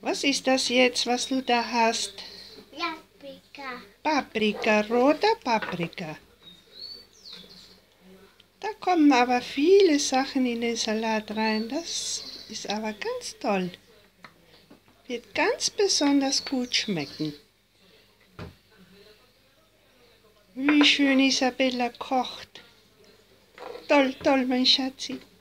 Was ist das jetzt, was du da hast? Paprika. Paprika, roter Paprika. Da kommen aber viele Sachen in den Salat rein. Das ist aber ganz toll. Wird ganz besonders gut schmecken. Wie schön Isabella kocht. Toll, toll, mein Schatzi.